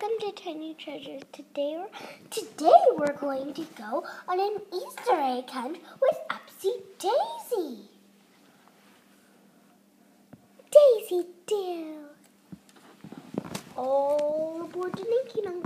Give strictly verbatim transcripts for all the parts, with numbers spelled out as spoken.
welcome to Tiny Treasures. Today we're, today we're going to go on an Easter egg hunt with Upsy Daisy. Daisy dear. All aboard the Ninky Nonk.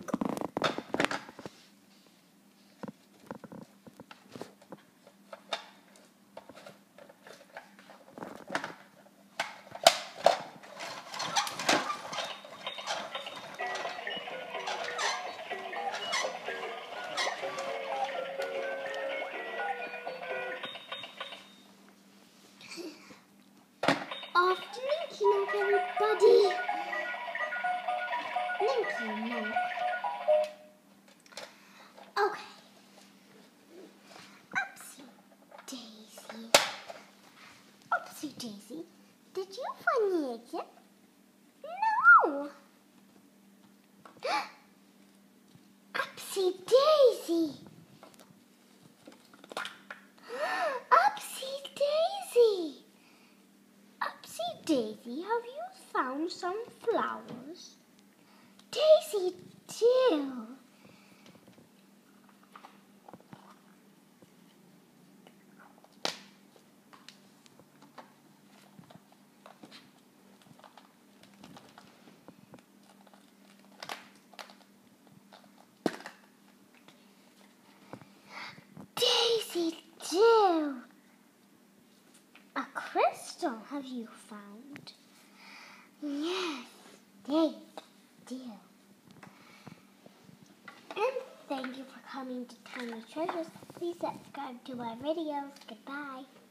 Off to Ninky Nonk, everybody. Ninky Nonk. Okay. Upsy Daisy. Upsy Daisy, did you find the egg yet? No. Upsy Daisy. Upsy Daisy. Upsy Daisy, have you found some flowers? Daisy, dear. Daisy, dear. A crystal have you found? Yes, Daisy, dear. And thank you for coming to Tiny Treasures. Please subscribe to our videos. Goodbye.